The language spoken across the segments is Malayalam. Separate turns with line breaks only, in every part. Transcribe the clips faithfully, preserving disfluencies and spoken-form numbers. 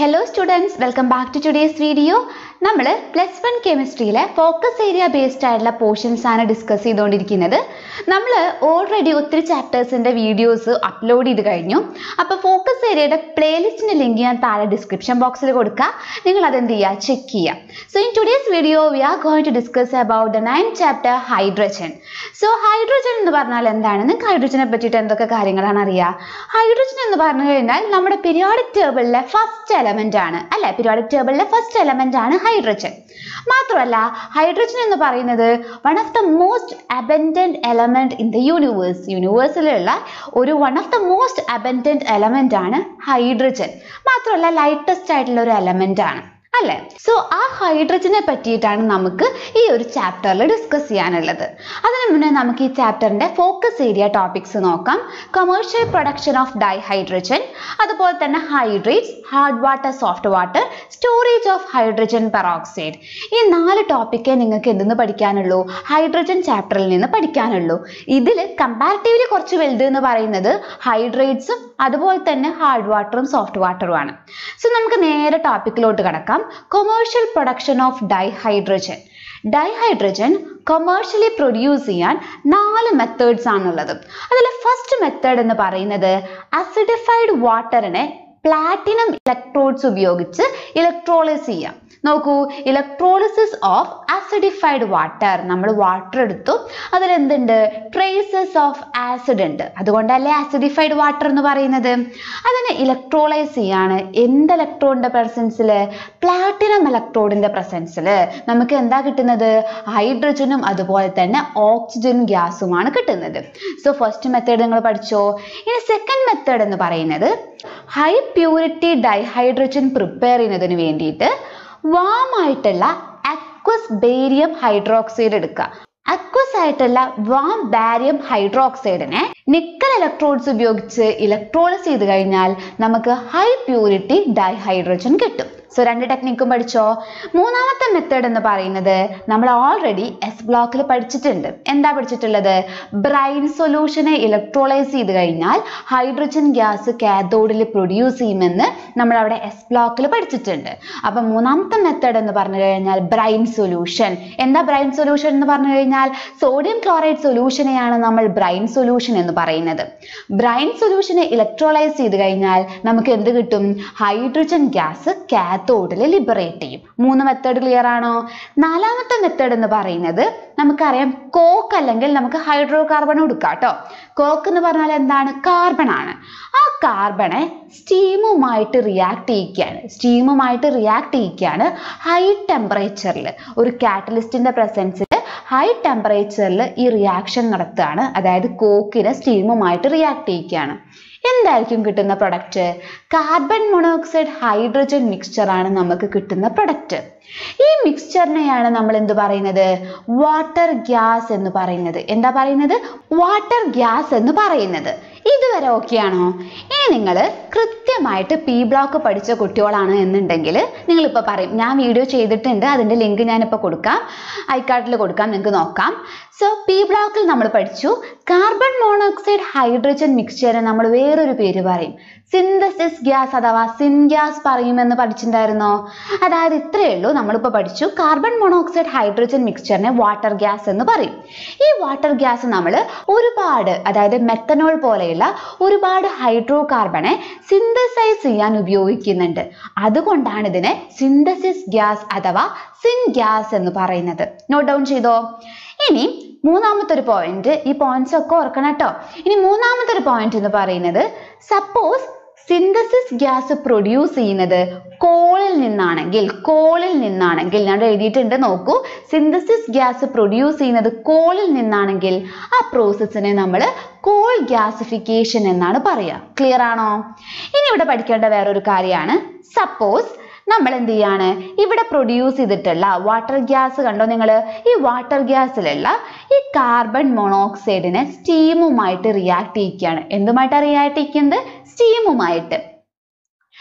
Hello students, welcome back to today's video. നമ്മൾ പ്ലസ് വൺ കെമിസ്ട്രിയിലെ ഫോക്കസ് ഏരിയ ബേസ്ഡ് ആയിട്ടുള്ള പോർഷൻസ് ആണ് ഡിസ്കസ് ചെയ്തുകൊണ്ടിരിക്കുന്നത്. നമ്മൾ ഓൾറെഡി ഒത്തിരി ചാപ്റ്റേഴ്സിൻ്റെ വീഡിയോസ് അപ്ലോഡ് ചെയ്ത് കഴിഞ്ഞു. അപ്പോൾ ഫോക്കസ് ഏരിയയുടെ പ്ലേലിസ്റ്റിൻ്റെ ലിങ്ക് ഞാൻ താഴെ ഡിസ്ക്രിപ്ഷൻ ബോക്സിൽ കൊടുക്കാം. നിങ്ങൾ അതെന്ത് ചെയ്യുക, ചെക്ക് ചെയ്യുക. So in today's video we are going to discuss about the nine chapter hydrogen. So hydrogen എന്ന് പറഞ്ഞാൽ എന്താണ്? നിങ്ങൾക്ക് ഹൈഡ്രജനെ പറ്റിയിട്ട് എന്തൊക്കെ കാര്യങ്ങളാണ് അറിയുക? ഹൈഡ്രജൻ എന്ന് പറഞ്ഞു കഴിഞ്ഞാൽ നമ്മുടെ പീരിയോഡിക് ടേബിളിലെ ഫസ്റ്റ് എലമെന്റ് ആണ് അല്ലെ? പീരിയോഡിക് ടേബിളിലെ ഫസ്റ്റ് എലമെന്റ് ആണ് ഹൈഡ്രജൻ. മാത്രമല്ല ഹൈഡ്രജൻ എന്ന് പറയുന്നത് one of the most abundant element in the universe. യൂണിവേഴ്സിലുള്ള ഒരു one of the most abundant element ആണ് ഹൈഡ്രജൻ. മാത്രമല്ല ലൈറ്റസ്റ്റ് ആയിട്ടുള്ള ഒരു എലമെന്റ് ആണ് അല്ലേ? സോ ആ ഹൈഡ്രജനെ പറ്റിയിട്ടാണ് നമുക്ക് ഈ ഒരു ചാപ്റ്ററിൽ ഡിസ്കസ് ചെയ്യാനുള്ളത്. അതിനു മുന്നേ നമുക്ക് ഈ ചാപ്റ്ററിന്റെ ഫോക്കസ് ഏരിയ ടോപ്പിക്സ് നോക്കാം. കൊമേഴ്ഷ്യൽ പ്രൊഡക്ഷൻ ഓഫ് ഡൈഹൈഡ്രജൻ, അതുപോലെ തന്നെ hydrates, hard water, soft water, storage of hydrogen peroxide. ഈ നാല് ടോപ്പിക്കേ നിങ്ങൾക്ക് എന്തെന്ന് പഠിക്കാനുള്ളൂ? ഹൈഡ്രജൻ ചാപ്റ്ററിൽ നിന്ന് പഠിക്കാനുള്ളൂ. ഇതിൽ കമ്പാരിറ്റീവ്ലി കുറച്ച് വലുത് എന്ന് പറയുന്നത് ഹൈഡ്രേറ്റ്സും അതുപോലെ തന്നെ ഹാർഡ് വാട്ടറും സോഫ്റ്റ് വാട്ടറും ആണ്. സോ നമുക്ക് നേരെ ടോപ്പിക്കിലോട്ട് കിടക്കാം. Commercial production of dihydrogen. Dihydrogen commercially produce ചെയ്യാൻ നാല് മെത്തേഡ്സ് ആണുള്ളത്. അതിൽ ഫസ്റ്റ് മെത്തേഡ് എന്ന് പറയുന്നത് അസിഡിഫൈഡ് വാട്ടറിനെ പ്ലാറ്റിനം ഇലക്ട്രോഡ്സ് ഉപയോഗിച്ച് ഇലക്ട്രോളിസ് ചെയ്യാം. നോക്കൂ, ഇലക്ട്രോളിസിസ് ഓഫ് അസിഡിഫൈഡ് വാട്ടർ. നമ്മൾ വാട്ടർ എടുത്തു, അതിലെന്തുണ്ട്? ട്രേസസ് ഓഫ് ആസിഡ് ഉണ്ട്. അതുകൊണ്ടല്ലേ അസിഡിഫൈഡ് വാട്ടർ എന്ന് പറയുന്നത്. അതിനെ ഇലക്ട്രോളൈസ് ചെയ്യാണ് എന്ത് ഇലക്ട്രോഡിന്റെ പ്രസൻസിൽ? പ്ലാറ്റിനം ഇലക്ട്രോഡിന്റെ പ്രസൻസിൽ നമുക്ക് എന്താ കിട്ടുന്നത്? ഹൈഡ്രജനും അതുപോലെ തന്നെ ഓക്സിജൻ ഗ്യാസുമാണ് കിട്ടുന്നത്. സോ ഫസ്റ്റ് മെത്തേഡ് നിങ്ങൾ പഠിച്ചോ. ഇനി സെക്കൻഡ് മെത്തേഡ് എന്ന് പറയുന്നത് ഹൈ പ്യൂരിറ്റി ഡൈഹൈഡ്രജൻ പ്രിപ്പയർ ചെയ്യുന്നതിന് വേണ്ടിയിട്ട് വാം ആയിട്ടുള്ള അക്വസ് ബേരിയം ഹൈഡ്രോക്സൈഡ് എടുക്കുക. അക്വസ് ആയിട്ടുള്ള വാം ബാരിയം ഹൈഡ്രോക്സൈഡിനെ നിക്കൽ ഇലക്ട്രോഡ്സ് ഉപയോഗിച്ച് ഇലക്ട്രോളിസ് ചെയ്ത് കഴിഞ്ഞാൽ നമുക്ക് ഹൈ പ്യൂരിറ്റി ഡൈഹൈഡ്രജൻ കിട്ടും. സോ രണ്ട് ടെക്നിക്കും പഠിച്ചോ. മൂന്നാമത്തെ മെത്തേഡ് എന്ന് പറയുന്നത് നമ്മൾ ഓൾറെഡി എസ് ബ്ലോക്കിൽ പഠിച്ചിട്ടുണ്ട്. എന്താ പഠിച്ചിട്ടുള്ളത്? ബ്രൈൻ സൊല്യൂഷനെ ഇലക്ട്രോളൈസ് ചെയ്ത് കഴിഞ്ഞാൽ ഹൈഡ്രജൻ ഗ്യാസ് കാഥോഡിൽ പ്രൊഡ്യൂസ് ചെയ്യുമെന്ന് നമ്മൾ അവിടെ എസ് ബ്ലോക്കിൽ പഠിച്ചിട്ടുണ്ട്. അപ്പം മൂന്നാമത്തെ മെത്തേഡ് എന്ന് പറഞ്ഞു കഴിഞ്ഞാൽ ബ്രൈൻ സൊല്യൂഷൻ. എന്താ ബ്രൈൻ സൊല്യൂഷൻ എന്ന് പറഞ്ഞു കഴിഞ്ഞാൽ സോഡിയം ക്ലോറൈഡ് സൊല്യൂഷനെയാണ് നമ്മൾ ബ്രൈൻ സൊല്യൂഷൻ എന്ന് പറയുന്നത്. ബ്രൈൻ സൊല്യൂഷനെ ഇലക്ട്രോളൈസ് ചെയ്ത് കഴിഞ്ഞാൽ നമുക്ക് എന്ത് കിട്ടും? ഹൈഡ്രജൻ ഗ്യാസ് കാഥോഡിൽ ലിബറേറ്റ് ചെയ്യും. മൂന്ന് മെത്തേഡ് ക്ലിയർ ആണോ? നാലാമത്തെ മെത്തേഡ് എന്ന് പറയുന്നത് നമുക്കറിയാം കോക്ക് അല്ലെങ്കിൽ നമുക്ക് ഹൈഡ്രോ കാർബൺ എടുക്കാം കേട്ടോ. കോക്ക് എന്ന് പറഞ്ഞാൽ എന്താണ്? കാർബൺ ആണ്. ആ കാർബണെ സ്റ്റീമുമായിട്ട് റിയാക്ട് ചെയ്യിക്കുകയാണ് സ്റ്റീമുമായിട്ട് റിയാക്ട് ചെയ്യിക്കുകയാണ് ഹൈ ടെമ്പറേച്ചറിൽ. ഒരു കാറ്റലിസ്റ്റിന്റെ പ്രസൻസിൽ ഹൈ ടെമ്പറേച്ചറിൽ ഈ റിയാക്ഷൻ നടത്തുകയാണ്. അതായത് കോക്കിനെ സ്റ്റീമുമായിട്ട് റിയാക്ട് ചെയ്യിക്കുകയാണ്. എന്തായിരിക്കും കിട്ടുന്ന product? Carbon monoxide hydrogen mixture ആണ് നമുക്ക് കിട്ടുന്ന പ്രൊഡക്റ്റ്. ഈ മിക്സ്ചറിനെയാണ് നമ്മൾ എന്ത് പറയുന്നത്? വാട്ടർ ഗ്യാസ് എന്ന് പറയുന്നത്. എന്താ പറയുന്നത്? വാട്ടർ ഗ്യാസ് എന്ന് പറയുന്നത്. ഇതുവരെ ഓക്കെ ആണോ? ഇനി നിങ്ങൾ കൃത്യമായിട്ട് പി ബ്ലോക്ക് പഠിച്ച കുട്ടികളാണ് എന്നുണ്ടെങ്കിൽ നിങ്ങളിപ്പോൾ പറയും, ഞാൻ വീഡിയോ ചെയ്തിട്ടുണ്ട്, അതിൻ്റെ ലിങ്ക് ഞാനിപ്പോൾ കൊടുക്കാം, ഐക്കാർട്ടിൽ കൊടുക്കാം, നിങ്ങൾക്ക് നോക്കാം. സോ പി ബ്ലോക്കിൽ നമ്മൾ പഠിച്ചു കാർബൺ മോണോക്സൈഡ് ഹൈഡ്രജൻ മിക്സ്ചറിന് നമ്മൾ വേറൊരു പേര് പറയും, സിന്തസിസ് ഗ്യാസ് അഥവാ സിൻ ഗ്യാസ് പറയുമെന്ന് പഠിച്ചിട്ടുണ്ടായിരുന്നോ? അതായത് ഇത്രയേ ഉള്ളൂ. നമ്മളിപ്പോൾ പഠിച്ചു കാർബൺ മോണോക്സൈഡ് ഹൈഡ്രജൻ മിക്സ്ചറിനെ വാട്ടർ ഗ്യാസ് എന്ന് പറയും. ഈ വാട്ടർ ഗ്യാസ് നമ്മൾ ഒരുപാട്, അതായത് മെത്തനോൾ പോലെയുള്ള ഒരുപാട് ഹൈഡ്രോ കാർബണെ സിന്തസൈസ് ചെയ്യാൻ ഉപയോഗിക്കുന്നുണ്ട്. അതുകൊണ്ടാണ് ഇതിനെ സിന്തസിസ് ഗ്യാസ് അഥവാ സിൻ ഗ്യാസ് എന്ന് പറയുന്നത്. നോട്ട് ഡൗൺ ചെയ്തോ? ഇനി മൂന്നാമത്തെ ഒരു പോയിന്റ്, ഈ പോയിന്റ്സ് ഒക്കെ ഓർക്കണം കേട്ടോ. ഇനി മൂന്നാമത്തെ ഒരു പോയിന്റ് എന്ന് പറയുന്നത് സപ്പോസ് സിന്തസിസ് ഗ്യാസ് പ്രൊഡ്യൂസ് ചെയ്യുന്നത് കോളിൽ നിന്നാണെങ്കിൽ കോളിൽ നിന്നാണെങ്കിൽ ഞാൻ എഴുതിയിട്ടുണ്ട്, നോക്കൂ. സിന്തസിസ് ഗ്യാസ് പ്രൊഡ്യൂസ് ചെയ്യുന്നത് കോളിൽ നിന്നാണെങ്കിൽ ആ പ്രോസസ്സിനെ നമ്മൾ കോൾ ഗ്യാസിഫിക്കേഷൻ എന്നാണ് പറയുക. ക്ലിയർ ആണോ? ഇനി ഇവിടെ പഠിക്കേണ്ട വേറൊരു കാര്യമാണ്, സപ്പോസ് നമ്മൾ എന്ത് ചെയ്യാണ്? ഇവിടെ പ്രൊഡ്യൂസ് ചെയ്തിട്ടുള്ള വാട്ടർ ഗ്യാസ് കണ്ടോ നിങ്ങൾ? ഈ വാട്ടർ ഗ്യാസിലുള്ള ഈ കാർബൺ മോണോക്സൈഡിനെ സ്റ്റീമുമായിട്ട് റിയാക്ട് ചെയ്യിക്കുകയാണ്. എന്തുമായിട്ടാണ് റിയാക്ട് ചെയ്യിക്കുന്നത്? സ്റ്റീമുമായിട്ട്.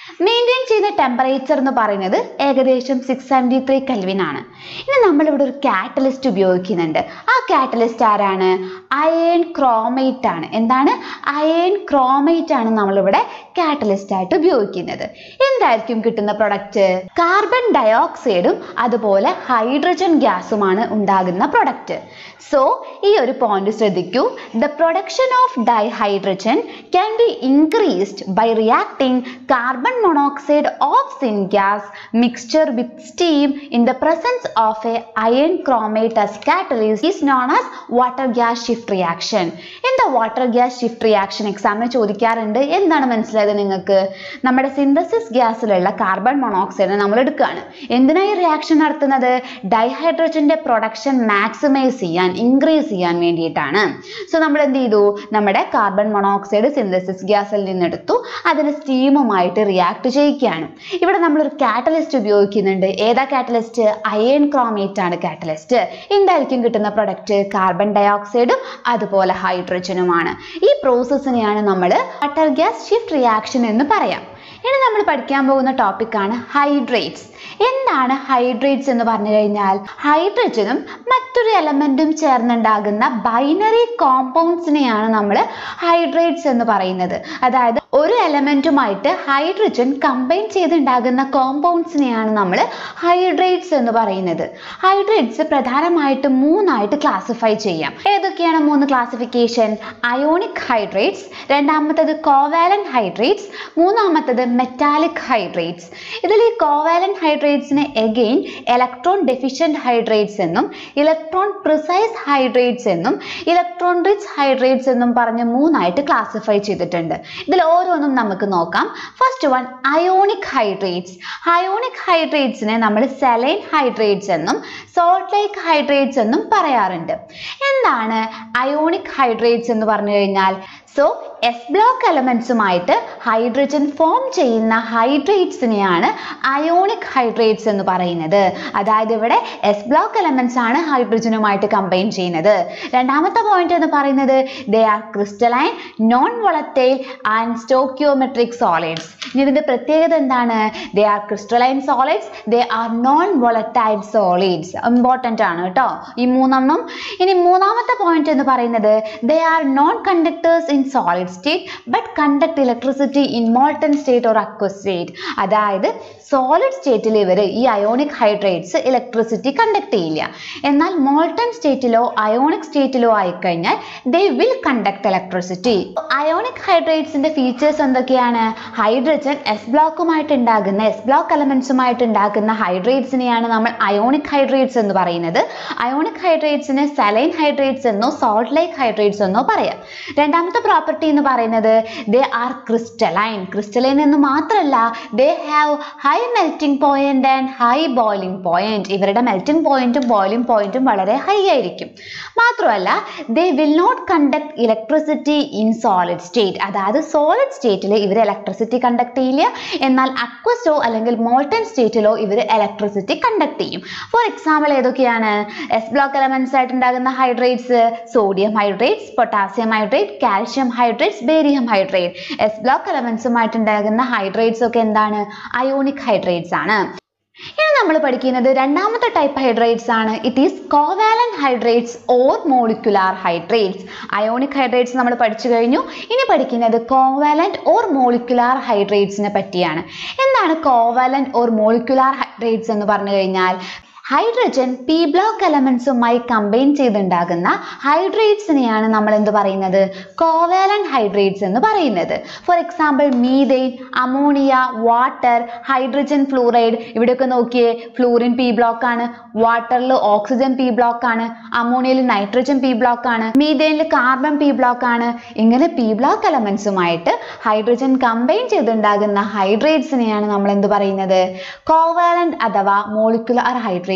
മെയിൻറ്റെയിൻ ചെയ്യുന്ന ടെമ്പറേച്ചർ എന്ന് പറയുന്നത് ഏകദേശം സിക്സ് സെവൻറ്റി ത്രീ കെൽവിൻ ആണ്. ഇനി നമ്മളിവിടെ ഒരു കാറ്റലിസ്റ്റ് ഉപയോഗിക്കുന്നുണ്ട്. ആ കാറ്റലിസ്റ്റ് ആരാണ്? അയേൺ ക്രോമേറ്റ് ആണ്. എന്താണ്? അയേൺ ക്രോമേറ്റ് ആണ് നമ്മളിവിടെ കാറ്റലിസ്റ്റ് ആയിട്ട് ഉപയോഗിക്കുന്നത്. എന്തായിരിക്കും കിട്ടുന്ന പ്രൊഡക്റ്റ്? കാർബൺ ഡയോക്സൈഡും അതുപോലെ ഹൈഡ്രജൻ ഗ്യാസുമാണ് ഉണ്ടാകുന്ന പ്രൊഡക്റ്റ്. സോ ഈ ഒരു പോയിന്റ് ശ്രദ്ധിക്കൂ. The production of dihydrogen can be increased by reacting carbon monoxide of syngas mixture with steam in the presence of a iron chromate as catalyst is known as water gas shift reaction. എന്താ water gas shift reaction? എക്സാമിന് ചോദിക്കാറുണ്ട്. എന്താണ് മനസ്സിലായത് നിങ്ങൾക്ക്? നമ്മുടെ സിന്തസിസ് ഗ്യാസിലുള്ള കാർബൺ മോണോക്സൈഡ് നമ്മൾ എടുക്കുകയാണ്. എന്തിനായി റിയാക്ഷൻ നടത്തുന്നത്? ഡൈഹൈഡ്രജന്റെ പ്രൊഡക്ഷൻ മാക്സിമൈസ് ചെയ്യാൻ, ഇൻക്രീസ് ചെയ്യാൻ വേണ്ടിയിട്ടാണ്. സോ നമ്മൾ എന്ത് ചെയ്തു? നമ്മുടെ കാർബൺ മോണോക്സൈഡ് സിന്തസിസ് ഗ്യാസിൽ നിന്നെടുത്തു, അതിന് സ്റ്റീമുമായിട്ട് റിയാക്ട് ചെയ്യിക്കുകയാണ്. ഇവിടെ നമ്മളൊരു കാറ്റലിസ്റ്റ് ഉപയോഗിക്കുന്നുണ്ട്. ഏതാ കാറ്റലിസ്റ്റ്? അയേൺ ക്രോമേറ്റ് ആണ് കാറ്റലിസ്റ്റ്. എന്തായിരിക്കും കിട്ടുന്ന പ്രൊഡക്റ്റ്? കാർബൺ ഡയോക്സൈഡും അതുപോലെ ഹൈഡ്രജനുമാണ്. ഈ പ്രോസസ്സിനെയാണ് നമ്മൾ വാട്ടർ ഗ്യാസ് ഷിഫ്റ്റ് റിയാക്ഷൻ എന്ന് പറയാം. ഇനി നമ്മൾ പഠിക്കാൻ പോകുന്ന ടോപ്പിക്കാണ് ഹൈഡ്രേറ്റ്സ്. എന്താണ് ഹൈഡ്രേറ്റ്സ് എന്ന് പറഞ്ഞു കഴിഞ്ഞാൽ, ഹൈഡ്രജനും മറ്റൊരു എലമെന്റും ചേർന്നുണ്ടാകുന്ന ബൈനറി കോമ്പൗണ്ട്സിനെയാണ് നമ്മൾ ഹൈഡ്രേറ്റ്സ് എന്ന് പറയുന്നത്. അതായത് ഒരു എലമെന്റുമായിട്ട് ഹൈഡ്രജൻ കമ്പൈൻ ചെയ്തുണ്ടാകുന്ന കോമ്പൗണ്ട്സിനെയാണ് നമ്മൾ ഹൈഡ്രേറ്റ്സ് എന്ന് പറയുന്നത്. ഹൈഡ്രേറ്റ്സ് പ്രധാനമായിട്ടും മൂന്നായിട്ട് ക്ലാസിഫൈ ചെയ്യാം. ഏതൊക്കെയാണ് മൂന്ന് ക്ലാസിഫിക്കേഷൻ? അയോണിക് ഹൈഡ്രേറ്റ്സ്, രണ്ടാമത്തത് കോവാലന്റ് ഹൈഡ്രേറ്റ്സ്, മൂന്നാമത്തത് മെറ്റാലിക് ഹൈഡ്രേറ്റ്സ്. ഇതിൽ ഈ കോവാലന്റ് ഹൈഡ്രേറ്റ്സിനെ എഗെയിൻ ഇലക്ട്രോൺ ഡെഫിഷ്യന്റ് ഹൈഡ്രേറ്റ്സ് എന്നും ഇലക്ട്രോൺ പ്രിസൈസ് ഹൈഡ്രേറ്റ്സ് എന്നും ഇലക്ട്രോൺ റിച്ച് ഹൈഡ്രേറ്റ്സ് എന്നും പറഞ്ഞ് മൂന്നായിട്ട് ക്ലാസിഫൈ ചെയ്തിട്ടുണ്ട്. ഇതിൽ ഓരോന്നും നമുക്ക് നോക്കാം. First one ionic hydrates. Ionic ഹൈഡ്രേറ്റ്സിനെ നമ്മൾ സെലൈൻ ഹൈഡ്രേറ്റ്സ് എന്നും സോൾട്ട് ലൈക്ക് ഹൈഡ്രേറ്റ്സ് എന്നും പറയാറുണ്ട്. എന്താണ് അയോണിക് ഹൈഡ്രേറ്റ്സ് എന്ന് പറഞ്ഞു കഴിഞ്ഞാൽ, സോ എസ് ബ്ലോക്ക് എലമെന്റ്സുമായിട്ട് ഹൈഡ്രജൻ ഫോം ചെയ്യുന്ന ഹൈഡ്രേറ്റ്സിനെയാണ് അയോണിക് ഹൈഡ്രേറ്റ്സ് എന്ന് പറയുന്നത്. അതായത് ഇവിടെ എസ് ബ്ലോക്ക് എലമെന്റ്സ് ആണ് ഹൈഡ്രജനുമായിട്ട് കമ്പൈൻ ചെയ്യുന്നത്. രണ്ടാമത്തെ പോയിന്റ് എന്ന് പറയുന്നത് they are crystalline, non volatile and stoichiometric solids. ഇനി ഇതിന്റെ പ്രത്യേകത എന്താണ്? They are crystalline solids, they are non volatile solids. Important ആണ് കേട്ടോ ഈ മൂന്നെണ്ണം. ഇനി മൂന്നാമത്തെ പോയിന്റ് എന്ന് പറയുന്നത് they are non conductors in solid state but conduct electricity in molten state or aqueous state. അതായത് സോളിഡ് സ്റ്റേറ്റിൽ ഇവർ ഈ അയോണിക് ഹൈഡ്രേറ്റ്സ് ഇലക്ട്രിസിറ്റി കണ്ടക്ട് ചെയ്യില്ല. എന്നാൽ മോൾട്ടൺ സ്റ്റേറ്റിലോ അയോണിക് സ്റ്റേറ്റിലോ ആയിക്കഴിഞ്ഞാൽ they will conduct electricity. Ionic ഹൈഡ്രേറ്റ്സിന്റെ ഫീച്ചേഴ്സ് എന്തൊക്കെയാണ്? ഹൈഡ്രജൻ എസ് ബ്ലോക്കുമായിട്ട് ഉണ്ടാകുന്ന എസ് ബ്ലോക്ക് എലമെന്റ്സുമായിട്ട് ഉണ്ടാക്കുന്ന ഹൈഡ്രേറ്റ്സിനെയാണ് നമ്മൾ അയോണിക് ഹൈഡ്രേറ്റ്സ് എന്ന് പറയുന്നത്. അയോണിക് ഹൈഡ്രേറ്റ്സിനെ സലൈൻ ഹൈഡ്രേറ്റ്സ് എന്നോ സോൾട്ട് ലൈക്ക് ഹൈഡ്രേറ്റ്സ് എന്നോ പറയാം. രണ്ടാമത്തെ പ്രോപ്പർട്ടി എന്ന് പറയുന്നത് ദേ ആർ ക്രിസ്റ്റലൈൻ. ക്രിസ്റ്റലൈൻ എന്ന് മാത്രമല്ല, they have high melting point and high boiling point. ഇവരുടെ മെൽറ്റിംഗ് പോയിന്റും ബോയിലിംഗ് പോയിന്റും വളരെ ഹൈ ആയിരിക്കും. മാത്രമല്ല they will not conduct electricity in solid state. അതായത് സോളിഡ് സ്റ്റേറ്റിൽ ഇവർ ഇലക്ട്രിസിറ്റി കണ്ടക്ട് ചെയ്യില്ല, എന്നാൽ അക്വസോ അല്ലെങ്കിൽ മോൾട്ടൺ സ്റ്റേറ്റിലോ ഇവർ ഇലക്ട്രിസിറ്റി കണ്ടക്ട് ചെയ്യും. ഫോർ എക്സാമ്പിൾ ഏതൊക്കെയാണ്? എസ് ബ്ലോക്ക് എലമെന്റ്സ് ആയിട്ട് ഉണ്ടാകുന്ന hydrates sodium hydrates, potassium hydrate, calcium hydrates, barium hydrate. S block എലമെന്റ്സുമായിട്ട് ഉണ്ടാകുന്ന ഹൈഡ്രേറ്റ്സ് ഒക്കെ എന്താണ്? അയോണിക് ഹൈഡ്രേറ്റ്സ് ആണ്. ഇനി നമ്മൾ പഠിക്കുന്നത് രണ്ടാമത്തെ ടൈപ്പ് ഹൈഡ്രേറ്റ്സ് ആണ്. It is covalent hydrates or molecular hydrates. Ionic hydrates നമ്മൾ പഠിച്ചു കഴിഞ്ഞു. ഇനി പഠിക്കുന്നത് കോവാലന്റ് ഓർ മോളിക്കുലാർ ഹൈഡ്രേറ്റ്സിനെ പറ്റിയാണ്. എന്താണ് കോവാലന്റ് ഓർ മോളിക്കുലാർ ഹൈഡ്രേറ്റ്സ് എന്ന് പറഞ്ഞു കഴിഞ്ഞാൽ, ഹൈഡ്രജൻ പി ബ്ലോക്ക് എലമെന്റ്സുമായി കമ്പൈൻ ചെയ്തുണ്ടാകുന്ന ഹൈഡ്രേറ്റ്സിനെയാണ് നമ്മൾ എന്ത് പറയുന്നത്? കോവാലന്റ് ഹൈഡ്രേറ്റ്സ് എന്ന് പറയുന്നത്. For example methane, ammonia, water, hydrogen fluoride. ഇവിടെയൊക്കെ നോക്കിയേ, ഫ്ലൂറിൻ പി ബ്ലോക്ക് ആണ്, വാട്ടറിൽ ഓക്സിജൻ പി ബ്ലോക്ക് ആണ്, അമോണിയയിൽ നൈട്രജൻ പി ബ്ലോക്ക് ആണ്, മീഥെയ്നിൽ കാർബൺ പി ബ്ലോക്ക് ആണ്. ഇങ്ങനെ പി ബ്ലോക്ക് എലമെന്റ്സുമായിട്ട് ഹൈഡ്രജൻ കമ്പൈൻ ചെയ്തുണ്ടാകുന്ന ഹൈഡ്രേറ്റ്സിനെയാണ് നമ്മൾ എന്ത് പറയുന്നത്? കോവാലന്റ് അഥവാ മോളിക്കുലാർ ഹൈഡ്രേറ്റ്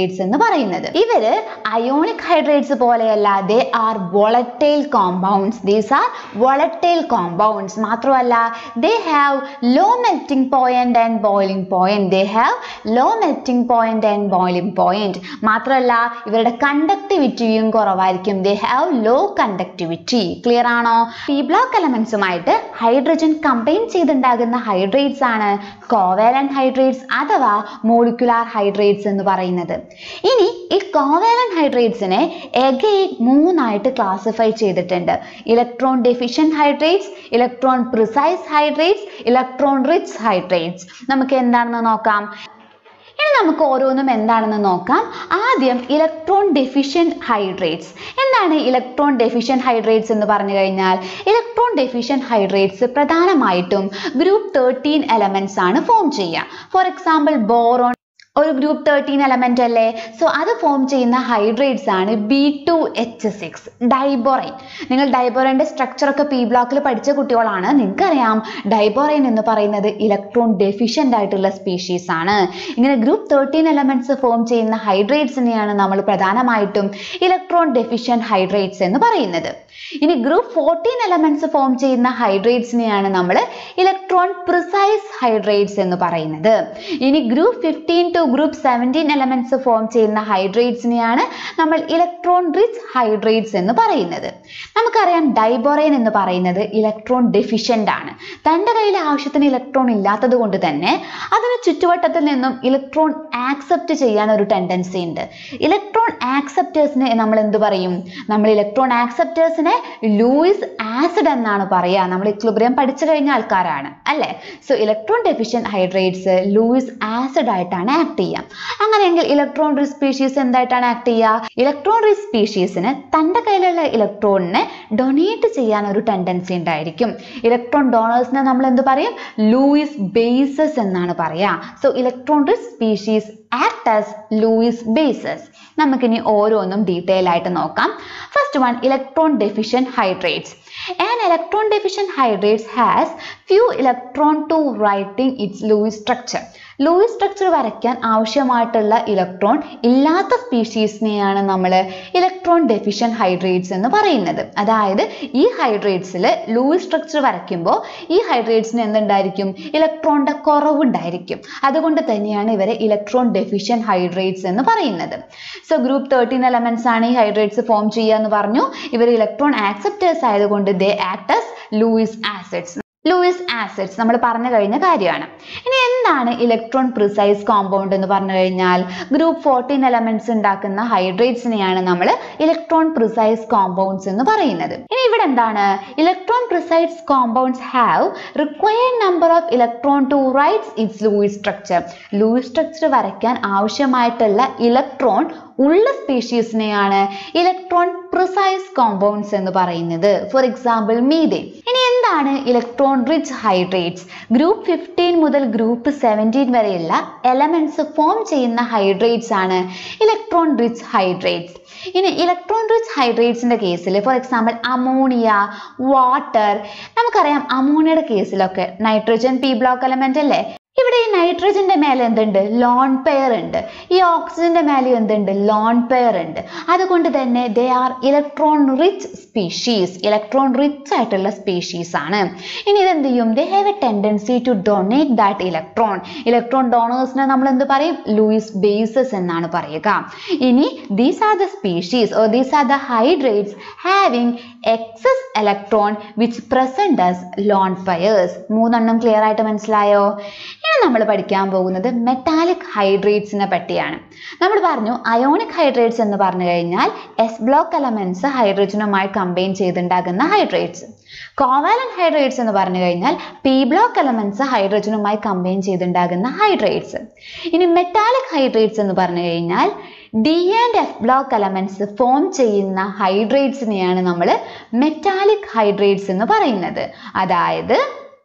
ഹൈഡ്രേറ്റ്സ് എന്ന് പറയുന്നത്. ഇവര് അയോണിക് ഹൈഡ്രേറ്റ്സ് പോലെയല്ല, they are volatile compounds. These are volatile compounds. മാത്രമല്ല they have low melting point and boiling point. They have low melting point and boiling point. മാത്രമല്ല ഇവരുടെ കണ്ടക്ടിവിറ്റിയും കുറവായിരിക്കും. They have low conductivity. Clear ആണോ? പി ബ്ലോക്ക് എലമെന്റ്സുമായിട്ട് ഹൈഡ്രജൻ കമ്പൈൻ ചെയ്തുണ്ടാകുന്ന ഹൈഡ്രേറ്റ്സ് ആണ് കോവാലന്റ് ഹൈഡ്രേറ്റ്സ് അഥവാ മോളിക്കുലാർ ഹൈഡ്രേറ്റ്സ് എന്ന് പറയുന്നത്. ഇനി ഈ കോവാലന്റ് ഹൈഡ്രേറ്റ്സിനെ എഗെയിൻ മൂന്നായിട്ട് ക്ലാസിഫൈ ചെയ്തിട്ടുണ്ട്. Electron deficient hydrates, electron precise hydrates, electron rich hydrates. നമുക്ക് എന്താണെന്ന് നോക്കാം. ഇനി നമുക്ക് ഓരോന്നും എന്താണെന്ന് നോക്കാം. ആദ്യം ഇലക്ട്രോൺ ഡെഫിഷ്യന്റ് ഹൈഡ്രേറ്റ്സ്. എന്താണ് ഇലക്ട്രോൺ ഡെഫിഷ്യന്റ് ഹൈഡ്രേറ്റ്സ് എന്ന് പറഞ്ഞു കഴിഞ്ഞാൽ, ഇലക്ട്രോൺ ഡെഫിഷ്യന്റ് ഹൈഡ്രേറ്റ്സ് പ്രധാനമായിട്ടും ഗ്രൂപ്പ് തേർട്ടീൻ എലമെന്റ്സ് ആണ് ഫോം ചെയ്യുക. ഫോർ എക്സാമ്പിൾ ബോറോൺ ഒരു ഗ്രൂപ്പ് തേർട്ടീൻ എലമെന്റ് അല്ലേ. സോ അത് ഫോം ചെയ്യുന്ന ഹൈഡ്രേറ്റ്സ് ആണ് B two H six, diborane. നിങ്ങൾ ഡൈബോറൈൻ്റെ സ്ട്രക്ചർ ഒക്കെ പി ബ്ലോക്കിൽ പഠിച്ച കുട്ടികളാണ്. നിങ്ങൾക്കറിയാം ഡൈബോറൈൻ എന്ന് പറയുന്നത് ഇലക്ട്രോൺ ഡെഫിഷ്യന്റ് ആയിട്ടുള്ള സ്പീഷീസ് ആണ്. ഇങ്ങനെ ഗ്രൂപ്പ് തേർട്ടീൻ എലമെന്റ്സ് ഫോം ചെയ്യുന്ന ഹൈഡ്രേറ്റ്സിനെയാണ് നമ്മൾ പ്രധാനമായിട്ടും ഇലക്ട്രോൺ ഡെഫിഷ്യന്റ് ഹൈഡ്രേറ്റ്സ് എന്ന് പറയുന്നത്. ഇനി ഗ്രൂപ്പ് ഫോർട്ടീൻ എലമെന്റ്സ് ഫോം ചെയ്യുന്ന ഹൈഡ്രേറ്റ്സിനെയാണ് നമ്മൾ ഇലക്ട്രോൺ പ്രിസൈസ് ഹൈഡ്രേറ്റ്സ് എന്ന് പറയുന്നത്. ഇനി group fifteen to group seventeen elements form ചെയ്യുന്ന ഹൈഡ്രേറ്റ്സിനെയാണ് നമ്മൾ ഇലക്ട്രോൺ റിച്ച് ഹൈഡ്രേറ്റ്സ് എന്ന് പറയുന്നത്. നമുക്കറിയാം ഡൈബോറൈൻ എന്ന് പറയുന്നത് ഇലക്ട്രോൺ ഡെഫിഷ്യന്റ് ആണ്. തൻ്റെ കയ്യിൽ ആവശ്യത്തിന് ഇലക്ട്രോൺ ഇല്ലാത്തത് കൊണ്ട് തന്നെ അതിന് ചുറ്റുവട്ടത്തിൽ നിന്നും ഇലക്ട്രോൺ ആക്സെപ്റ്റ് ചെയ്യാൻ ഒരു ടെൻഡൻസി ഉണ്ട്. ഇലക്ട്രോൺ ആക്സെപ്റ്റേഴ്സിനെ നമ്മൾ എന്ത് പറയും? നമ്മൾ ഇലക്ട്രോൺ ആക്സെപ്റ്റേഴ്സിനെ ലൂയിസ് ആസിഡ് എന്നാണ് പറയുക. നമ്മൾ ഇക്വിലിബ്രിയം പഠിച്ചു കഴിഞ്ഞ ആൾക്കാരാണ് അല്ലേ. So electron deficient hydrates Lewis acid ആയിട്ടാണ് ആക്ട് ചെയ്യാം. അങ്ങനെയെങ്കിൽ ഇലക്ട്രോൺ റിച്ച് സ്പീഷീസ് എന്തായിട്ടാണ് ആക്ട് ചെയ്യുക? ഇലക്ട്രോൺ റിച്ച് സ്പീഷീസിന് തൻ്റെ കയ്യിലുള്ള ഇലക്ട്രോണിനെ ഡൊണേറ്റ് ചെയ്യാൻ ഒരു ടെൻഡൻസി ഉണ്ടായിരിക്കും. ഇലക്ട്രോൺ ഡോണേഴ്സിനെ നമ്മൾ എന്ത് പറയും? ലൂയിസ് ബേസസ് എന്നാണ് പറയുക. So electron rich species act as Lewis bases. നമുക്കിനി ഓരോന്നും ഡീറ്റെയിൽ ആയിട്ട് നോക്കാം. First one, electron deficient hydrates. An electron deficient hydrates has few electron to writing its Lewis structure. Lewis structure വരയ്ക്കാൻ ആവശ്യമായിട്ടുള്ള ഇലക്ട്രോൺ ഇല്ലാത്ത സ്പീഷീസിനെയാണ് നമ്മൾ ഇലക്ട്രോൺ ഡെഫിഷ്യന്റ് ഹൈഡ്രേറ്റ്സ് എന്ന് പറയുന്നത്. അതായത് ഈ ഹൈഡ്രേറ്റ്സിൽ ലൂയിസ് സ്ട്രക്ചർ വരയ്ക്കുമ്പോൾ ഈ ഹൈഡ്രേറ്റ്സിന് എന്തുണ്ടായിരിക്കും? ഇലക്ട്രോണിന്റെ കുറവുണ്ടായിരിക്കും. അതുകൊണ്ട് തന്നെയാണ് ഇവരെ ഇലക്ട്രോൺ ഡെഫിഷ്യന്റ് ഹൈഡ്രേറ്റ്സ് എന്ന് പറയുന്നത്. സോ ഗ്രൂപ്പ് തേർട്ടീൻ എലമെന്റ്സ് ആണ് ഈ ഹൈഡ്രേറ്റ്സ് ഫോം ചെയ്യുക എന്ന് പറഞ്ഞു. ഇവർ ഇലക്ട്രോൺ ആക്സെപ്റ്റേഴ്സ് ആയതുകൊണ്ട് they act as Lewis acids. Lewis acids നമ്മൾ പറഞ്ഞു കഴിഞ്ഞ കാര്യമാണ്. ഇനി എന്താണ് ഇലക്ട്രോൺ പ്രിസൈസ് കോമ്പൗണ്ട് എന്ന് പറഞ്ഞു കഴിഞ്ഞാൽ, ഗ്രൂപ്പ് ഫോർട്ടീൻ എലമെന്റ്സ് ഉണ്ടാക്കുന്ന ഹൈഡ്രേറ്റ്സിനെയാണ് നമ്മൾ ഇലക്ട്രോൺ പ്രിസൈസ് കോമ്പൗണ്ട്സ് എന്ന് പറയുന്നത്. ഇനി ഇവിടെ എന്താണ്? Electron precise compounds have required number of electron to write its Lewis structure. Lewis structure വരയ്ക്കാൻ ആവശ്യമായിട്ടുള്ള ഇലക്ട്രോൺ ഉള്ള സ്പീഷീസിനെയാണ് ഇലക്ട്രോൺ പ്രിസൈസ് കോമ്പൗണ്ട്സ് എന്ന് പറയുന്നത്. For example methane. ഇനി എന്താണ് electron rich hydrates? Group fifteen മുതൽ ഗ്രൂപ്പ് സെവൻറ്റീൻ വരെയുള്ള എലമെന്റ്സ് ഫോം ചെയ്യുന്ന ഹൈഡ്രേറ്റ്സ് ആണ് ഇലക്ട്രോൺ റിച്ച് ഹൈഡ്രേറ്റ്സ്. ഇനി ഇലക്ട്രോൺ റിച്ച് ഹൈഡ്രേറ്റ്സിന്റെ കേസിൽ ഫോർ എക്സാമ്പിൾ അമോണിയ, വാട്ടർ. നമുക്കറിയാം അമോണിയയുടെ കേസിലൊക്കെ നൈട്രജൻ പി ബ്ലോക്ക് എലമെന്റ് അല്ലേ. ഇവിടെ ഈ നൈട്രജന്റെ മേലെ എന്തുണ്ട്? ലോൺ പെയർ ഉണ്ട്. ഈ ഓക്സിജന്റെ മേലെ എന്തുണ്ട്? ലോൺ പെയർ ഉണ്ട്. അതുകൊണ്ട് തന്നെ they are electron rich species. Electron rich ആയിട്ടുള്ള സ്പീഷീസ് ആണ്. ഇനി ഇതെന്ത് ചെയ്യും? They have a tendency to donate that electron. Electron ഡോണേഴ്സിനെ നമ്മൾ എന്ത് പറയും? ലൂയിസ് ബേസസ് എന്നാണ് പറയുക. ഇനി these are the species or these are the hydrates having excess electron which present as lone pairs. മൂന്നെണ്ണം ക്ലിയർ ആയിട്ട് മനസ്സിലായോ? ഇനി നമ്മൾ പഠിക്കാൻ പോകുന്നത് മെറ്റാലിക് ഹൈഡ്രേറ്റ്സിനെ പറ്റിയാണ്. നമ്മൾ പറഞ്ഞു അയോണിക് ഹൈഡ്രേറ്റ്സ് എന്ന് പറഞ്ഞു കഴിഞ്ഞാൽ എസ് ബ്ലോക്ക് എലമെന്റ്സ് ഹൈഡ്രജനുമായി കമ്പൈൻ ചെയ്തുണ്ടാകുന്ന ഹൈഡ്രേറ്റ്സ്. കോവാലന്റ് ഹൈഡ്രേറ്റ്സ് എന്ന് പറഞ്ഞു കഴിഞ്ഞാൽ പി ബ്ലോക്ക് എലമെന്റ്സ് ഹൈഡ്രജനുമായി കമ്പൈൻ ചെയ്തുണ്ടാകുന്ന ഹൈഡ്രേറ്റ്സ്. ഇനി മെറ്റാലിക് ഹൈഡ്രേറ്റ്സ് എന്ന് പറഞ്ഞു കഴിഞ്ഞാൽ D and F block elements form ചെയ്യുന്ന ഹൈഡ്രേറ്റ്സിനെയാണ് നമ്മൾ മെറ്റാലിക് ഹൈഡ്രേറ്റ്സ് എന്ന് പറയുന്നത്. അതായത്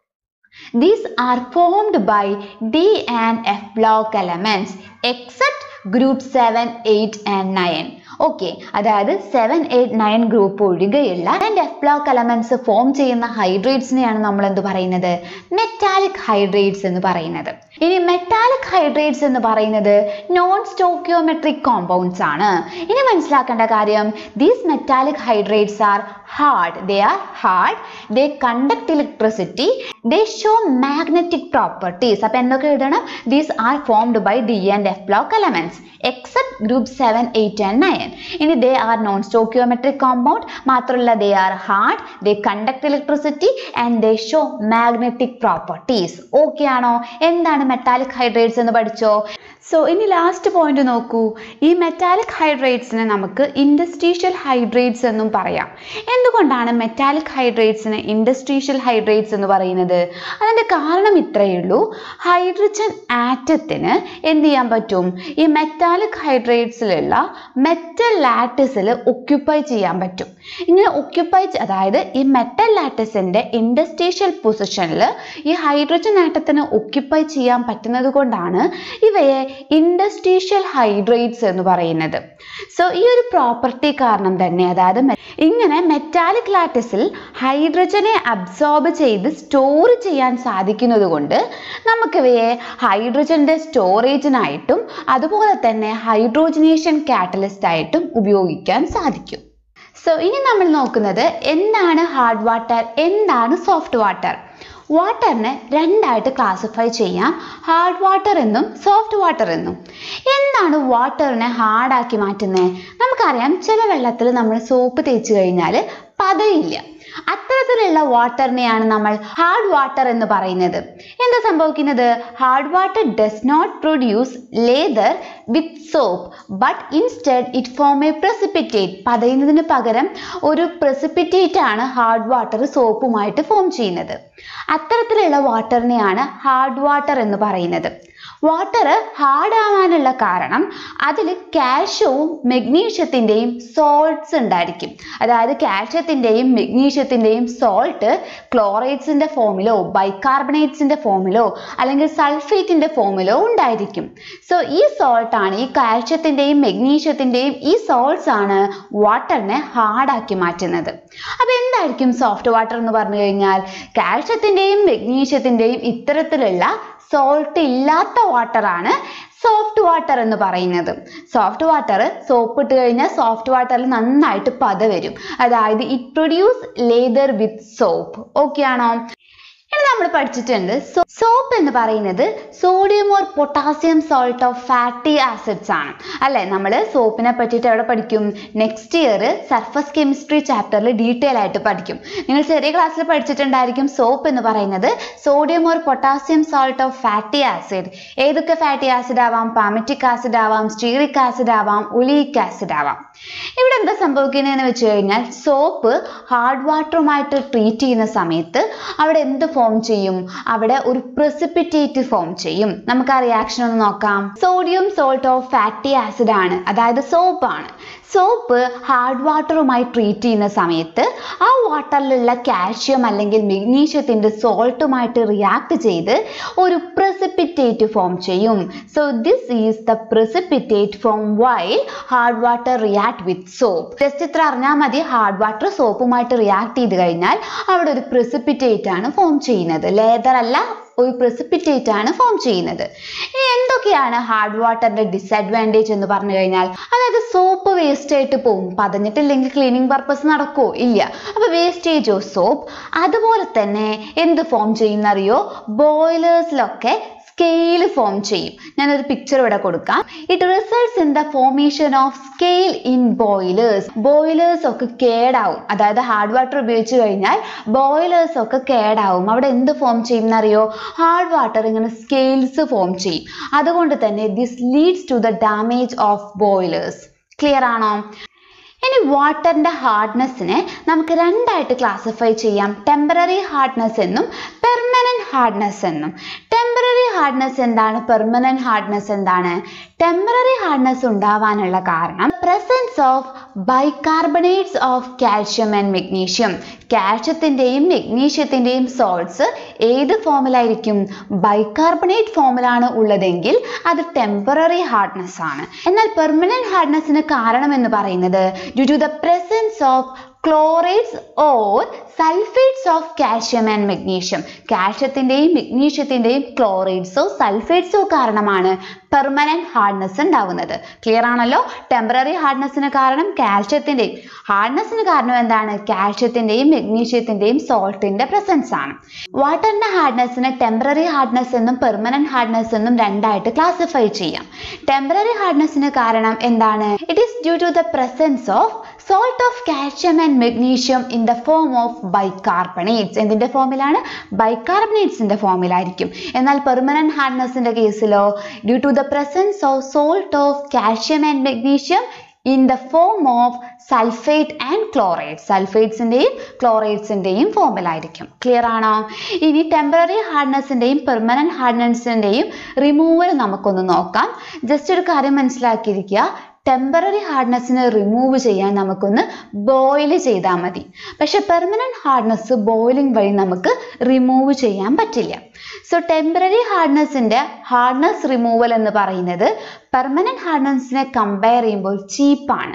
these are formed by D and F block elements except group seven, eight and nine. Okay, അതായത് സെവൻ എയ്റ്റ് നയൻ ഗ്രൂപ്പ് ഒഴികെയുള്ള and F block elements form ചെയ്യുന്ന ഹൈഡ്രേറ്റ്സിനെയാണ് നമ്മൾ എന്ത് പറയുന്നത്? മെറ്റാലിക് ഹൈഡ്രേറ്റ്സ് എന്ന് പറയുന്നത്. ഇനി മെറ്റാലിക് ഹൈഡ്രേറ്റ്സ് എന്ന് പറയുന്നത് നോൺ സ്റ്റോക്കിയോമെട്രിക് കോമ്പൗണ്ട്സ് ആണ്. ഇനി മനസ്സിലാക്കേണ്ട കാര്യം, these metallic hydrates are hard. They are hard. They conduct electricity. They show magnetic properties. അപ്പോൾ എന്തൊക്കെ എഴുതണം? These are formed by D and F block elements except group seven, eight and nine. ഇനി they are non-stoichiometric compound. മാത്രമല്ല they are hard. They conduct electricity and they show magnetic properties. Okay ആണോ? എന്താണ് മെറ്റാലിക് ഹൈഡ്രേറ്റ്സ് എന്ന് പഠിച്ചോ? സോ ഇനി ലാസ്റ്റ് പോയിന്റ് നോക്കൂ. ഈ മെറ്റാലിക് ഹൈഡ്രേറ്റ്സിനെ നമുക്ക് ഇൻഡസ്ട്രീഷ്യൽ ഹൈഡ്രേറ്റ്സ് എന്നും പറയാം. എന്തുകൊണ്ടാണ് മെറ്റാലിക് ഹൈഡ്രേറ്റ്സിന് ഇൻഡസ്ട്രീഷ്യൽ ഹൈഡ്രേറ്റ്സ് എന്ന് പറയുന്നത്? അതിൻ്റെ കാരണം ഇത്രയേ ഉള്ളൂ. ഹൈഡ്രജൻ ആറ്റത്തിന് എന്ത് ചെയ്യാൻ പറ്റും? ഈ മെറ്റാലിക് ഹൈഡ്രേറ്റ്സിലുള്ള മെറ്റൽ ലാറ്റിസിൽ ഒക്യുപ്പൈ ചെയ്യാൻ പറ്റും. ഇങ്ങനെ ഒക്യുപ്പൈ, അതായത് ഈ മെറ്റൽ ലാറ്റിസിന്റെ ഇൻഡസ്ട്രീഷ്യൽ പൊസിഷനിൽ ഈ ഹൈഡ്രജൻ ആറ്റത്തിന് ഒക്യുപ്പൈ ചെയ്യാൻ പറ്റുന്നത് കൊണ്ടാണ് ഇവയെ ഇൻഡസ്ട്രീഷ്യൽ ഹൈഡ്രേറ്റ്സ് എന്ന് പറയുന്നത്. സോ ഈ ഒരു പ്രോപ്പർട്ടി കാരണം തന്നെ, അതായത് ഇങ്ങനെ മെറ്റാലിക് ലാറ്റിസിൽ ഹൈഡ്രജനെ അബ്സോർബ് ചെയ്ത് സ്റ്റോർ ചെയ്യാൻ സാധിക്കുന്നത് കൊണ്ട് നമുക്കിവയെ ഹൈഡ്രജന്റെ സ്റ്റോറേജിനായിട്ടും അതുപോലെ തന്നെ ഹൈഡ്രോജനേഷൻ കാറ്റലിസ്റ്റ് ആയിട്ടും ഉപയോഗിക്കാൻ സാധിക്കും. സോ ഇനി നമ്മൾ നോക്കുന്നത് എന്താണ് ഹാർഡ് വാട്ടർ, എന്താണ് സോഫ്റ്റ് വാട്ടർ. വാട്ടറിനെ രണ്ടായിട്ട് ക്ലാസിഫൈ ചെയ്യാം, ഹാർഡ് വാട്ടർ എന്നും സോഫ്റ്റ് വാട്ടർ എന്നും. എന്താണ് വാട്ടറിനെ ഹാർഡാക്കി മാറ്റുന്നത്? നമുക്കറിയാം, ചില വെള്ളത്തിൽ നമ്മൾ സോപ്പ് തേച്ച് കഴിഞ്ഞാൽ പതയില്ല. അത്തരത്തിലുള്ള വാട്ടറിനെയാണ് നമ്മൾ ഹാർഡ് വാട്ടർ എന്ന് പറയുന്നത്. എന്താ സംഭവിക്കുന്നത്? Hard water does not produce lather with soap but instead it form a precipitate. പതയുന്നതിന് പകരം ഒരു പ്രസിപ്പിറ്റേറ്റ് ആണ് ഹാർഡ് വാട്ടർ സോപ്പുമായിട്ട് ഫോം ചെയ്യുന്നത്. അത്തരത്തിലുള്ള വാട്ടറിനെയാണ് ഹാർഡ് വാട്ടർ എന്ന് പറയുന്നത്. വാട്ടർ ഹാർഡ് ആവാനുള്ള കാരണം അതിൽ കാൽഷ്യവും മെഗ്നീഷ്യത്തിൻ്റെയും സോൾട്ട്സ് ഉണ്ടായിരിക്കും. അതായത് കാൽഷ്യത്തിൻ്റെയും മെഗ്നീഷ്യത്തിൻ്റെയും സോൾട്ട് ക്ലോറൈഡ്സിൻ്റെ ഫോമിലോ ബൈകാർബണേറ്റ്സിൻ്റെ ഫോമിലോ അല്ലെങ്കിൽ സൾഫേറ്റിൻ്റെ ഫോമിലോ ഉണ്ടായിരിക്കും. സോ ഈ സോൾട്ടാണ്, ഈ കാൽഷ്യത്തിൻ്റെയും മെഗ്നീഷ്യത്തിൻ്റെയും ഈ സോൾട്ട്സ് ആണ് വാട്ടറിനെ ഹാർഡാക്കി മാറ്റുന്നത്. അപ്പോൾ എന്തായിരിക്കും സോഫ്റ്റ് വാട്ടർ എന്ന് പറഞ്ഞു കഴിഞ്ഞാൽ? കാൽഷ്യത്തിൻ്റെയും മെഗ്നീഷ്യത്തിൻ്റെയും ഇത്തരത്തിലുള്ള സോൾട്ട് ഇല്ലാത്ത വാട്ടറാണ് സോഫ്റ്റ് വാട്ടർ എന്ന് പറയുന്നത്. സോഫ്റ്റ് വാട്ടർ സോപ്പ് ഇട്ട് കഴിഞ്ഞാൽ സോഫ്റ്റ് വാട്ടറിൽ നന്നായിട്ട് പത വരും. അതായത് it produce lather with soap. Okay ആണോ? ഇനി നമ്മൾ പഠിച്ചിട്ടുണ്ട് സോപ്പ് എന്ന് പറയുന്നത് sodium or potassium salt of fatty acids ആണ് അല്ലെ. നമ്മൾ സോപ്പിനെ പറ്റിയിട്ട് എവിടെ പഠിക്കും? നെക്സ്റ്റ് ഇയർ സർഫസ് കെമിസ്ട്രി ചാപ്റ്ററിൽ ഡീറ്റെയിൽ ആയിട്ട് പഠിക്കും. നിങ്ങൾ ചെറിയ ക്ലാസ്സിൽ പഠിച്ചിട്ടുണ്ടായിരിക്കും സോപ്പ് എന്ന് പറയുന്നത് sodium or potassium salt of fatty acid. ഏതൊക്കെ ഫാറ്റി ആസിഡ് ആവാം? പാമറ്റിക് ആസിഡ് ആവാം, സ്റ്റീറിക് ആസിഡ് ആവാം, ഒലീക് ആസിഡ് ആവാം. ഇവിടെ എന്താ സംഭവിക്കുന്നതെന്ന് വെച്ച് കഴിഞ്ഞാൽ സോപ്പ് ഹാർഡ് വാട്ടറുമായിട്ട് ട്രീറ്റ് ചെയ്യുന്ന സമയത്ത് അവിടെ എന്ത് ഫോം ചെയ്യും? അവിടെ ഒരു പ്രസിപ്പിറ്റേറ്റ് ഫോം ചെയ്യും. നമുക്ക് ആ റിയാക്ഷൻ ഒന്ന് നോക്കാം. Sodium salt of fatty acid ആണ്, അതായത് സോപ്പ് ആണ്. സോപ്പ് ഹാർഡ് വാട്ടറുമായി ട്രീറ്റ് ചെയ്യുന്ന സമയത്ത് ആ വാട്ടറിലുള്ള കാൽഷ്യം അല്ലെങ്കിൽ മെഗ്നീഷ്യത്തിൻ്റെ സോൾട്ടുമായിട്ട് റിയാക്ട് ചെയ്ത് ഒരു പ്രസിപ്പിറ്റേറ്റ് ഫോം ചെയ്യും. So this is the precipitate form while hard water react with soap. Just ഇത്ര അറിഞ്ഞാൽ മതി, ഹാർഡ് വാട്ടർ സോപ്പുമായിട്ട് റിയാക്ട് ചെയ്ത് കഴിഞ്ഞാൽ അവിടെ ഒരു പ്രസിപ്പിറ്റേറ്റ് ആണ് ഫോം ചെയ്യുന്നത്. ലേതർ അല്ല, ഒരു പ്രസിപ്പിറ്റേറ്റ് ആണ് ഫോം ചെയ്യുന്നത്. ഇനി എന്തൊക്കെയാണ് ഹാർഡ് വാട്ടറിന്റെ ഡിസഡ്വാൻറ്റേജ് എന്ന് പറഞ്ഞു കഴിഞ്ഞാൽ, അതായത് സോപ്പ് വേസ്റ്റ് ആയിട്ട് പോകും. പതഞ്ഞിട്ടില്ലെങ്കിൽ ക്ലീനിങ് പർപ്പസ് നടക്കുമോ? ഇല്ല. അപ്പൊ വേസ്റ്റേജ് ഓഫ് സോപ്പ്. അതുപോലെ തന്നെ എന്ത് ഫോം ചെയ്യുന്നറിയോ? ബോയിലേഴ്സിലൊക്കെ സ്കെയിൽ ഫോം ചെയ്യും. ഞാനൊരു പിക്ചർ ഇവിടെ കൊടുക്കാം. It results in the formation of scale in boilers. Boilers ഒക്കെ കേടാവും. അതായത് ഹാർഡ് വാട്ടർ ഉപയോഗിച്ച് കഴിഞ്ഞാൽ ബോയിലേഴ്സ് ഒക്കെ കേടാവും. അവിടെ എന്ത് ഫോം ചെയ്യുന്നറിയോ? ഹാർഡ് വാട്ടർ ഇങ്ങനെ സ്കെയിൽസ് ഫോം ചെയ്യും. അതുകൊണ്ട് തന്നെ this leads to the damage of boilers. Clear ആണോ? ഇനി വാട്ടറിന്റെ ഹാർഡ്നെസ്സിനെ നമുക്ക് രണ്ടായിട്ട് ക്ലാസിഫൈ ചെയ്യാം. ടെമ്പററി ഹാർഡ്നെസ് എന്നും പെർമനന്റ് ഹാർഡ്നെസ് എന്നും. ടെമ്പററി ഹാർഡ്നെസ് എന്താണ്, പെർമനന്റ് ഹാർഡ്നെസ് എന്താണ്? ടെമ്പററി ഹാർഡ്നെസ് ഉണ്ടാവാനുള്ള കാരണം presence of bicarbonates of calcium and magnesium. കാൽഷ്യത്തിന്റെയും മെഗ്നീഷ്യത്തിന്റെയും സോൾട്സ് ഏത് ഫോമിലായിരിക്കും? ബൈകാർബണേറ്റ് ഫോമിലാണ് ഉള്ളതെങ്കിൽ അത് ടെമ്പററി ഹാർഡ്നെസ് ആണ്. എന്നാൽ പെർമനന്റ് ഹാർഡ്നെസ്സിന് കാരണം എന്ന് പറയുന്നത് due to the presence of chlorides or sulfates of calcium and magnesium. കാൽഷ്യത്തിന്റെയും മെഗ്നീഷ്യത്തിന്റെയും ക്ലോറൈഡ്സോ സൾഫേറ്റ്സോ കാരണമാണ് പെർമനന്റ് ഹാർഡ്നെസ് ഉണ്ടാവുന്നത്. ക്ലിയർ ആണല്ലോ? ടെമ്പററി ഹാർഡ്നെസ്സിന് കാരണം കാൽഷ്യത്തിന്റെയും ഹാർഡ്നെസ്സിന് കാരണം എന്താണ്? കാൽഷ്യത്തിന്റെയും മെഗ്നീഷ്യത്തിന്റെയും സോൾട്ടിന്റെ പ്രസൻസ് ആണ്. വാട്ടറിന്റെ ഹാർഡ്നെസ്സിന് ടെമ്പററി ഹാർഡ്നെസ് എന്നും പെർമനന്റ് ഹാർഡ്നെസ് എന്നും രണ്ടായിട്ട് ക്ലാസിഫൈ ചെയ്യാം. ടെമ്പററി ഹാർഡ്നെസ്സിന് കാരണം എന്താണ്? It is due to the presence of salt of calcium and magnesium in the form of bicarbonates. എന്തിന്റെ ഫോമിലാണ്? ബൈകാർബണേറ്റ്സിന്റെ ഫോമിലായിരിക്കും. എന്നാൽ പെർമനന്റ് ഹാർഡ്നെസ്സിന്റെ കേസിലോ due to the presence of salt of calcium and magnesium in the form of sulfate and chloride. സൾഫേറ്റ്സിന്റെയും ക്ലോറൈഡ്സിന്റെയും ഫോമിലായിരിക്കും. ക്ലിയർ ആണോ? ഇനി ടെമ്പററി ഹാർഡ്നെസ്സിന്റെയും പെർമനന്റ് ഹാർഡ്നെസ്സിന്റെയും റിമൂവൽ നമുക്കൊന്ന് നോക്കാം. ജസ്റ്റ് ഒരു കാര്യം മനസ്സിലാക്കിയിരിക്കുക, ടെമ്പററി ഹാർഡ്നെസ്സിനെ റിമൂവ് ചെയ്യാൻ നമുക്കൊന്ന് ബോയിൽ ചെയ്താൽ മതി. പക്ഷെ പെർമനന്റ് ഹാർഡ്നെസ് ബോയിലിംഗ് വഴി നമുക്ക് റിമൂവ് ചെയ്യാൻ പറ്റില്ല. സോ ടെമ്പററി ഹാർഡ്നെസ്സിന്റെ ഹാർഡ്നെസ് റിമൂവൽ എന്ന് പറയുന്നത് പെർമനന്റ് ഹാർഡ്നെസ്സിനെ കമ്പയർ ചെയ്യുമ്പോൾ ചീപ്പാണ്.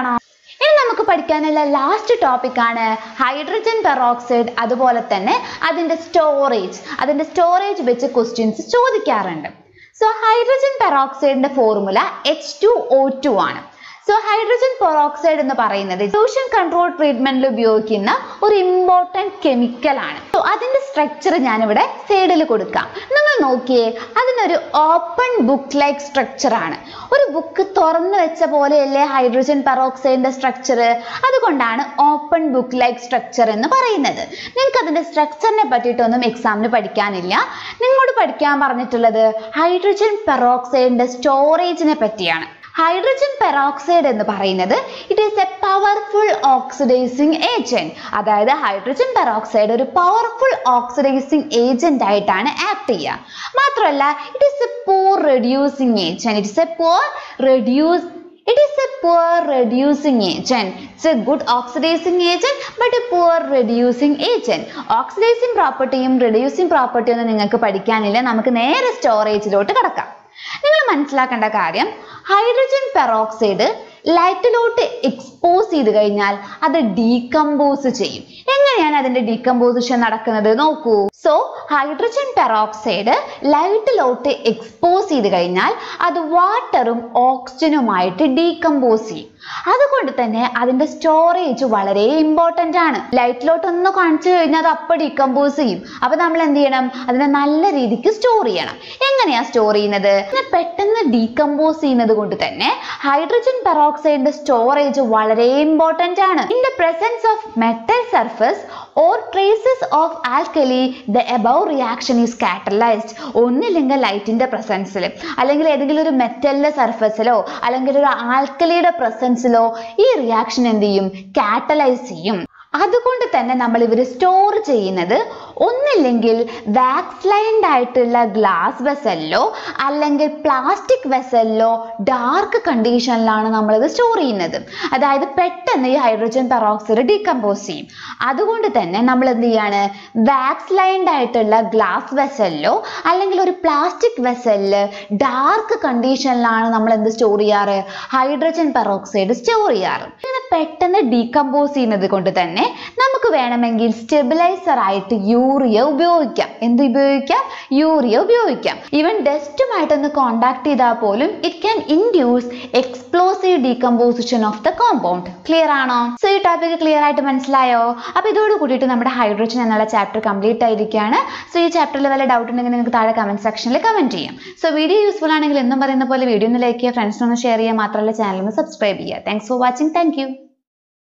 ഇനി നമുക്ക് പഠിക്കാനുള്ള ലാസ്റ്റ് ടോപ്പിക് ആണ് ഹൈഡ്രജൻ പെറോക്സൈഡ്. അതുപോലെ തന്നെ അതിന്റെ സ്റ്റോറേജ്. അതിന്റെ സ്റ്റോറേജ് വെച്ച് ക്വസ്റ്റ്യൻസ് ചോദിക്കാറുണ്ട്. സോ ഹൈഡ്രജൻ പെറോക്സൈഡിന്റെ formula H two O two ആണ്. സോ ഹൈഡ്രജൻ പെറോക്സൈഡ് എന്ന് പറയുന്നത് പൊല്യൂഷൻ കൺട്രോൾ ട്രീറ്റ്മെന്റിൽ ഉപയോഗിക്കുന്ന ഒരു ഇമ്പോർട്ടൻറ്റ് കെമിക്കൽ ആണ്. സോ അതിന്റെ സ്ട്രക്ചർ ഞാനിവിടെ സൈഡിൽ കൊടുക്കാം. നിങ്ങൾ നോക്കിയേ, അതിനൊരു ഓപ്പൺ ബുക്ക് ലൈക്ക് സ്ട്രക്ചർ ആണ്. ഒരു ബുക്ക് തുറന്നു വെച്ച പോലെയല്ലേ ഹൈഡ്രജൻ പെറോക്സൈഡിന്റെ സ്ട്രക്ചർ? അതുകൊണ്ടാണ് ഓപ്പൺ ബുക്ക് ലൈക്ക് സ്ട്രക്ചർ എന്ന് പറയുന്നത്. നിങ്ങൾക്ക് അതിന്റെ സ്ട്രക്ചറിനെ പറ്റിയിട്ടൊന്നും എക്സാമിന് പഠിക്കാനില്ല. നിങ്ങളോട് പഠിക്കാൻ പറഞ്ഞിട്ടുള്ളത് ഹൈഡ്രജൻ പെറോക്സൈഡിന്റെ സ്റ്റോറേജിനെ പറ്റിയാണ്. ഹൈഡ്രജൻ പെറോക്സൈഡ് എന്ന് പറയുന്നത് it is a powerful oxidising agent. അതായത് ഹൈഡ്രജൻ പെറോക്സൈഡ് ഒരു പവർഫുൾ ഓക്സിഡൈസിങ് ഏജന്റ് ആയിട്ടാണ് ആക്ട് ചെയ്യുക. മാത്രമല്ല it is a poor reducing agent. It is a poor reduce It is a poor reducing agent. It's a good oxidizing agent but a poor reducing agent. Oxidizing property യും reducing property ഒന്നും നിങ്ങൾക്ക് പഠിക്കാനില്ല. നമുക്ക് നേരെ സ്റ്റോറേജിലോട്ട് കടക്കാം. നിങ്ങൾ മനസ്സിലാക്കേണ്ട കാര്യം, ഹൈഡ്രജൻ പെറോക്സൈഡ് ലൈറ്റിലോട്ട് എക്സ്പോസ് ചെയ്ത് കഴിഞ്ഞാൽ അത് ഡീകമ്പോസ് ചെയ്യും. എങ്ങനെയാണ് അതിന്റെ ഡീകമ്പോസിഷൻ നടക്കുന്നത് നോക്കൂ. സോ ഹൈഡ്രജൻ പെറോക്സൈഡ് ലൈറ്റിലോട്ട് എക്സ്പോസ് ചെയ്ത് കഴിഞ്ഞാൽ അത് വാട്ടറും ഓക്സിജനുമായിട്ട് ഡീകമ്പോസ് ചെയ്യും. അതുകൊണ്ട് തന്നെ അതിന്റെ സ്റ്റോറേജ് വളരെ ഇമ്പോർട്ടന്റ് ആണ്. ലൈറ്റിലോട്ട് ഒന്ന് കാണിച്ചു കഴിഞ്ഞാൽ അത് അപ്പം ഡീകമ്പോസ് ചെയ്യും. അപ്പൊ നമ്മൾ എന്ത് ചെയ്യണം? അതിനെ നല്ല രീതിക്ക് സ്റ്റോർ ചെയ്യണം. എങ്ങനെയാ സ്റ്റോർ ചെയ്യുന്നത്? പെട്ടെന്ന് ഡീകമ്പോസ് ചെയ്യുന്നത് കൊണ്ട് തന്നെ ഹൈഡ്രജൻ പെറോക്സൈഡിന്റെ സ്റ്റോറേജ് വളരെ ഇമ്പോർട്ടന്റ് ആണ്. In the presence of metal surface or traces of alkali the above reaction is catalysed. ഒന്നില്ലെങ്കിൽ ലൈറ്റിന്റെ പ്രസൻസിൽ, അല്ലെങ്കിൽ ഏതെങ്കിലും ഒരു മെറ്റലിന്റെ സർഫസിലോ അല്ലെങ്കിൽ ഒരു ആൽക്കലിയുടെ പ്രസൻസിലോ ഈ റിയാക്ഷൻ എന്ത് ചെയ്യും? കാറ്റലൈസ് ചെയ്യും. അതുകൊണ്ട് തന്നെ നമ്മൾ ഇവർ സ്റ്റോർ ചെയ്യുന്നത് ഒന്നില്ലെങ്കിൽ വാക്സ് ലൈൻഡ് ആയിട്ടുള്ള ഗ്ലാസ് വെസലിലോ അല്ലെങ്കിൽ പ്ലാസ്റ്റിക് വെസലിലോ ഡാർക്ക് കണ്ടീഷനിലാണ് നമ്മളിത് സ്റ്റോർ ചെയ്യുന്നത്. അതായത് പെട്ടെന്ന് ഈ ഹൈഡ്രജൻ പെറോക്സൈഡ് ഡീകമ്പോസ് ചെയ്യും. അതുകൊണ്ട് തന്നെ നമ്മൾ എന്ത് ചെയ്യാണ്? വാക്സ് ലൈൻഡ് ആയിട്ടുള്ള ഗ്ലാസ് വെസലിലോ അല്ലെങ്കിൽ ഒരു പ്ലാസ്റ്റിക് വെസലില് ഡാർക്ക് കണ്ടീഷനിലാണ് നമ്മൾ എന്ത് സ്റ്റോർ ചെയ്യാറ്? ഹൈഡ്രജൻ പെറോക്സൈഡ് സ്റ്റോർ ചെയ്യാറ്. ഇങ്ങനെ പെട്ടെന്ന് ഡീകമ്പോസ് ചെയ്യുന്നത് കൊണ്ട് തന്നെ നമുക്ക് വേണമെങ്കിൽ സ്റ്റെബിലൈസർ ആയിട്ട് യൂറിയ ഉപയോഗിക്കാം. എന്ത് ഉപയോഗിക്കാം? യൂറിയ ഉപയോഗിക്കാം. ഈവൻ ഡസ്റ്റുമായിട്ടൊന്ന് കോണ്ടാക്ട് ചെയ്താൽ പോലും it can induce explosive decomposition of the compound. Clear ആണോ? സോ ഈ ടോപ്പിക് ക്ലിയർ ആയിട്ട് മനസ്സിലായോ? അപ്പൊ ഇതോട് കൂടിയിട്ട് നമ്മുടെ ഹൈഡ്രജൻ എന്നുള്ള ചാപ്റ്റർ കംപ്ലീറ്റ് ആയിരിക്കുകയാണ്. സോ ഈ ചാപ്റ്ററിൽ വല്ല ഡൗട്ട് ഉണ്ടെങ്കിൽ നിങ്ങൾക്ക് താഴെ കമന്റ് സെക്ഷനിൽ കമന്റ് ചെയ്യാം. സോ വീഡിയോ യൂസ്ഫുൾ ആണെങ്കിൽ എന്നും പറയുന്ന പോലെ വീഡിയോ ഒന്ന് ലൈക്ക് ചെയ്യുക, ഫ്രണ്ട്സിനൊന്ന് ഷെയർ ചെയ്യുക, മാത്രമല്ല ചാനൽ ഒന്ന് സബ്സ്ക്രൈബ് ചെയ്യുക. Thanks for watching. Thank U.